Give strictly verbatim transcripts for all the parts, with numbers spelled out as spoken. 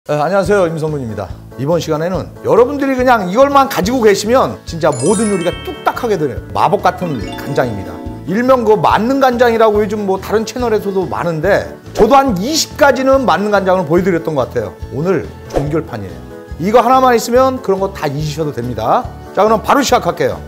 네, 안녕하세요, 임성근입니다. 이번 시간에는 여러분들이 그냥 이걸만 가지고 계시면 진짜 모든 요리가 뚝딱하게 되는 마법 같은 간장입니다. 일명 그 만능 간장이라고 요즘 뭐 다른 채널에서도 많은데 저도 한 이십 가지는 만능 간장을 보여드렸던 것 같아요. 오늘 종결판이에요. 이거 하나만 있으면 그런 거 다 잊으셔도 됩니다. 자, 그럼 바로 시작할게요.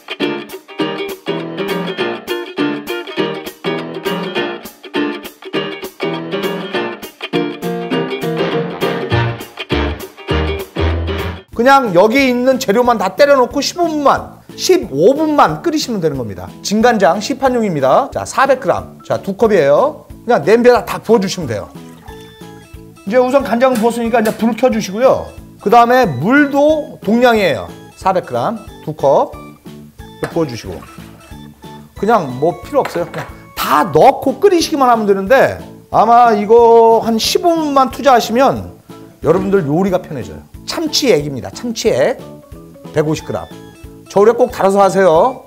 그냥 여기 있는 재료만 다 때려놓고 십오 분만 십오 분만 끓이시면 되는 겁니다. 진간장 시판용입니다. 자, 사백 그램. 자, 두 컵이에요. 그냥 냄비에다 다 부어주시면 돼요. 이제 우선 간장을 부었으니까 이제 불을 켜주시고요. 그 다음에 물도 동량이에요. 사백 그램 두 컵 부어주시고, 그냥 뭐 필요 없어요. 그냥 다 넣고 끓이시기만 하면 되는데, 아마 이거 한 십오 분만 투자하시면 여러분들 요리가 편해져요. 참치액입니다. 참치액 백오십 그램. 저울에 꼭 달아서 하세요.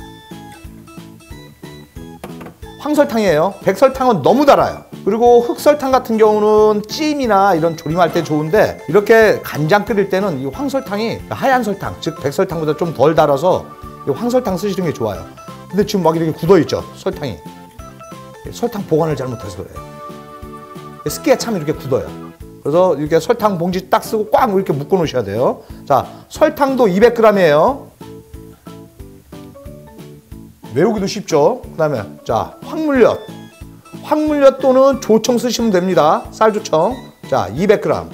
황설탕이에요. 백설탕은 너무 달아요. 그리고 흑설탕 같은 경우는 찜이나 이런 조림할 때 좋은데, 이렇게 간장 끓일 때는 이 황설탕이 하얀 설탕, 즉 백설탕보다 좀 덜 달아서 이 황설탕 쓰시는 게 좋아요. 근데 지금 막 이렇게 굳어 있죠, 설탕이. 설탕 보관을 잘못해서 그래요. 습기가 참 이렇게 굳어요. 그래서 이렇게 설탕 봉지 딱 쓰고 꽉 이렇게 묶어 놓으셔야 돼요. 자, 설탕도 이백 그램이에요. 외우기도 쉽죠. 그 다음에 자, 황물엿. 황물엿 또는 조청 쓰시면 됩니다. 쌀조청. 자, 이백 그램.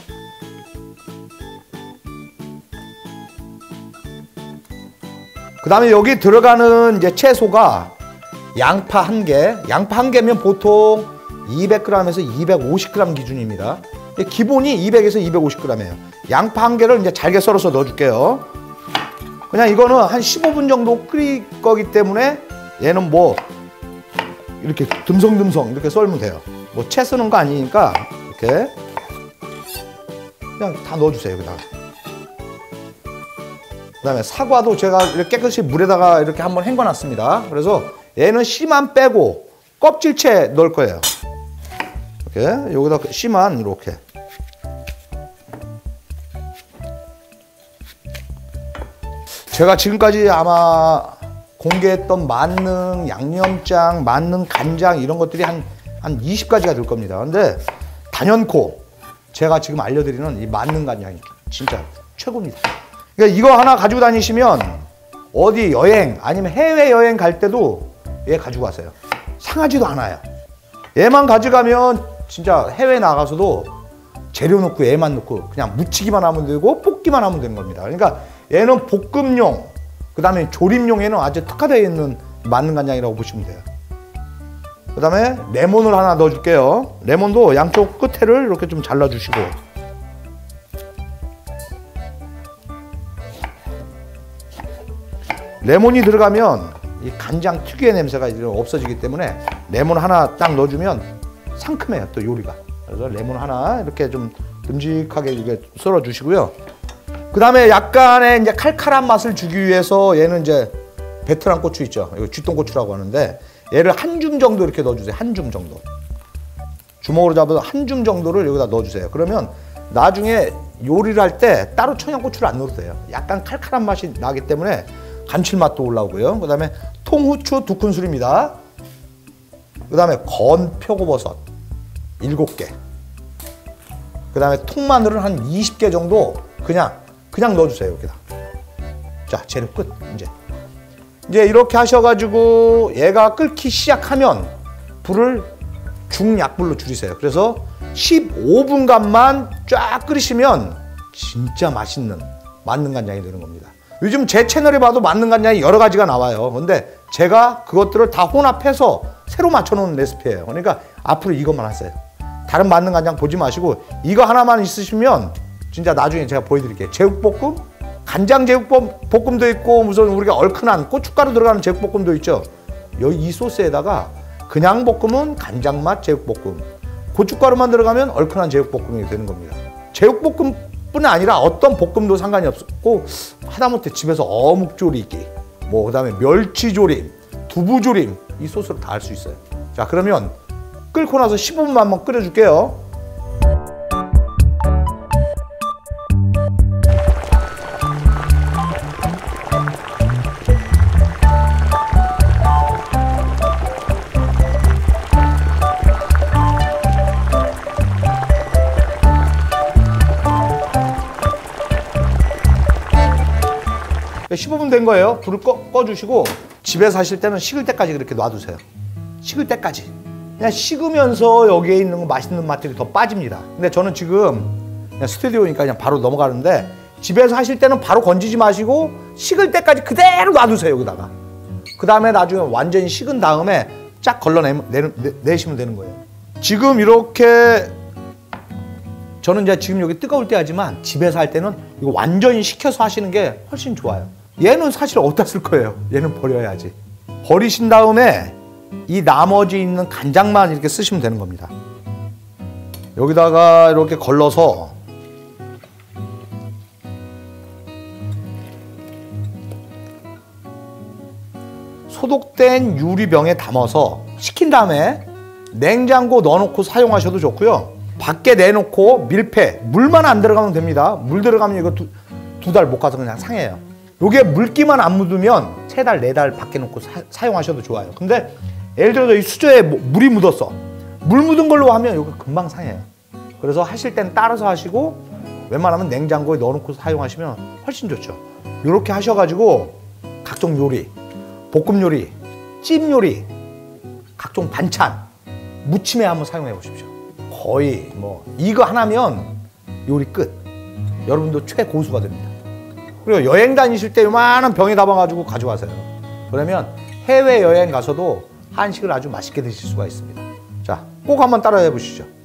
그 다음에 여기 들어가는 이제 채소가 양파 한 개. 양파 한 개면 보통 이백 그램에서 이백오십 그램 기준입니다. 기본이 이백에서 이백오십 그램이에요. 양파 한 개를 이제 잘게 썰어서 넣어줄게요. 그냥 이거는 한 십오 분 정도 끓일 거기 때문에 얘는 뭐 이렇게 듬성듬성 이렇게 썰면 돼요. 뭐 채 쓰는 거 아니니까 이렇게 그냥 다 넣어주세요. 여기다가. 그 다음에 사과도 제가 이렇게 깨끗이 물에다가 이렇게 한번 헹궈놨습니다. 그래서 얘는 씨만 빼고 껍질채 넣을 거예요. 이렇게 여기다 씨만 이렇게. 제가 지금까지 아마 공개했던 만능 양념장, 만능 간장 이런 것들이 한, 한 이십 가지가 될 겁니다. 근데 단연코 제가 지금 알려드리는 이 만능 간장이 진짜 최고입니다. 그러니까 이거 하나 가지고 다니시면 어디 여행 아니면 해외여행 갈 때도 얘 가지고 가세요. 상하지도 않아요. 얘만 가져가면 진짜 해외 나가서도 재료 넣고 얘만 넣고 그냥 무치기만 하면 되고 볶기만 하면 되는 겁니다. 그러니까 얘는 볶음용, 그 다음에 조림용에는 아주 특화되어 있는 만능 간장이라고 보시면 돼요. 그 다음에 레몬을 하나 넣어줄게요. 레몬도 양쪽 끝에를 이렇게 좀 잘라주시고, 레몬이 들어가면 이 간장 특유의 냄새가 없어지기 때문에 레몬 하나 딱 넣어주면 상큼해요, 또 요리가. 그래서 레몬 하나 이렇게 좀 듬직하게 이렇게 썰어 주시고요. 그 다음에 약간의 이제 칼칼한 맛을 주기 위해서 얘는 이제 베트남 고추 있죠. 이거 쥐똥고추라고 하는데 얘를 한 줌 정도 이렇게 넣어주세요. 한 줌 정도. 주먹으로 잡아서 한 줌 정도를 여기다 넣어주세요. 그러면 나중에 요리를 할 때 따로 청양고추를 안 넣어도 돼요. 약간 칼칼한 맛이 나기 때문에 감칠맛도 올라오고요. 그 다음에 통후추 두 큰술입니다. 그 다음에 건 표고버섯 일곱 개. 그 다음에 통마늘은 한 이십 개 정도 그냥 그냥 넣어주세요. 여기다. 자, 재료 끝. 이제 이제 이렇게 하셔가지고 얘가 끓기 시작하면 불을 중약불로 줄이세요. 그래서 십오 분간만 쫙 끓이시면 진짜 맛있는 만능 간장이 되는 겁니다. 요즘 제 채널에 봐도 만능 간장이 여러 가지가 나와요. 근데 제가 그것들을 다 혼합해서 새로 맞춰놓은 레시피예요. 그러니까 앞으로 이것만 하세요. 다른 만능 간장 보지 마시고 이거 하나만 있으시면 진짜 나중에 제가 보여드릴게요. 제육볶음, 간장 제육볶음도 있고 무슨 우리가 얼큰한 고춧가루 들어가는 제육볶음도 있죠. 여기 이 소스에다가 그냥 볶음은 간장맛 제육볶음, 고춧가루만 들어가면 얼큰한 제육볶음이 되는 겁니다. 제육볶음뿐 아니라 어떤 볶음도 상관이 없고, 하다못해 집에서 어묵조리기, 뭐 그다음에 멸치조림, 두부조림 이 소스로 다 할 수 있어요. 자, 그러면 끓고 나서 십오 분만 한번 끓여줄게요. 십오 분 된 거예요. 불을 꺼, 꺼주시고 집에서 하실 때는 식을 때까지 그렇게 놔두세요. 식을 때까지. 그냥 식으면서 여기에 있는 맛있는 맛들이 더 빠집니다. 근데 저는 지금 그냥 스튜디오니까 그냥 바로 넘어가는데 집에서 하실 때는 바로 건지지 마시고 식을 때까지 그대로 놔두세요. 여기다가. 그 다음에 나중에 완전히 식은 다음에 쫙 걸러내시면 되는 거예요. 지금 이렇게 저는 이제 지금 여기 뜨거울 때 하지만 집에서 할 때는 이거 완전히 식혀서 하시는 게 훨씬 좋아요. 얘는 사실 어디다 쓸 거예요. 얘는 버려야지. 버리신 다음에 이 나머지 있는 간장만 이렇게 쓰시면 되는 겁니다. 여기다가 이렇게 걸러서 소독된 유리병에 담아서 식힌 다음에 냉장고 넣어놓고 사용하셔도 좋고요. 밖에 내놓고 밀폐, 물만 안 들어가면 됩니다. 물 들어가면 이거 두, 두 달 못 가서 그냥 상해요. 요게 물기만 안 묻으면 세 달, 네 달 밖에 놓고 사, 사용하셔도 좋아요. 근데 예를 들어서 이 수저에 물이 묻었어. 물 묻은 걸로 하면 이거 금방 상해요. 그래서 하실 땐 따라서 하시고 웬만하면 냉장고에 넣어놓고 사용하시면 훨씬 좋죠. 이렇게 하셔가지고 각종 요리, 볶음 요리, 찜 요리, 각종 반찬, 무침에 한번 사용해 보십시오. 거의 뭐 이거 하나면 요리 끝. 여러분도 최고수가 됩니다. 그리고 여행 다니실 때 요만한 병에 담아가지고 가져가세요. 그러면 해외여행 가서도 한식을 아주 맛있게 드실 수가 있습니다. 자, 꼭 한번 따라해 보시죠.